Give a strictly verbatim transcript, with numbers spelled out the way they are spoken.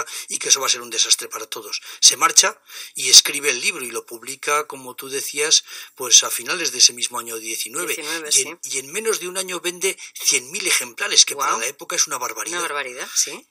y que eso va a ser un desastre para todos. Se marcha y escribe el libro y lo publica, como tú decías, pues a finales de ese mismo año diecinueve. diecinueve, y, en, sí. y en menos de un año vende cien mil ejemplares, que wow. para la época es una barbaridad. Una barbaridad, sí.